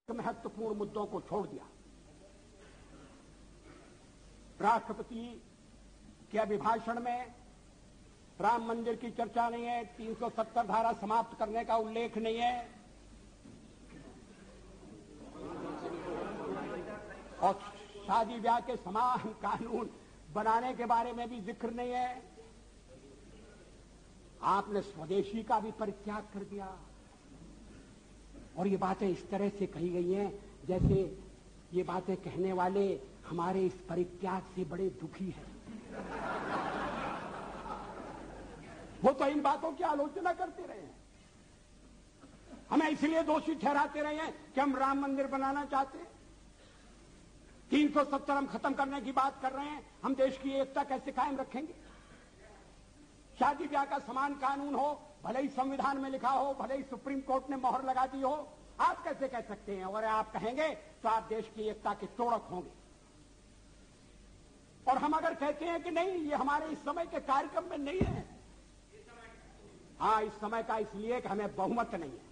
महत्वपूर्ण मुद्दों को छोड़ दिया। राष्ट्रपति के अभिभाषण में राम मंदिर की चर्चा नहीं है, 370 धारा समाप्त करने का उल्लेख नहीं है और शादी ब्याह के समान कानून बनाने के बारे में भी जिक्र नहीं है। आपने स्वदेशी का भी परित्याग कर दिया और ये बातें इस तरह से कही गई हैं जैसे ये बातें कहने वाले हमारे इस परित्याग से बड़े दुखी हैं। वो तो इन बातों की आलोचना करते रहे हैं, हमें इसलिए दोषी ठहराते रहे हैं कि हम राम मंदिर बनाना चाहते हैं, 370 हम खत्म करने की बात कर रहे हैं। हम देश की एकता कैसे कायम रखेंगे? शादी ब्याह का समान कानून हो, भले ही संविधान में लिखा हो, भले ही सुप्रीम कोर्ट ने मोहर लगा दी हो, आप कैसे कह सकते हैं? और आप कहेंगे तो आप देश की एकता के तोड़क होंगे। और हम अगर कहते हैं कि नहीं, ये हमारे इस समय के कार्यक्रम में नहीं है, हाँ, इस समय का इसलिए कि हमें बहुमत नहीं है।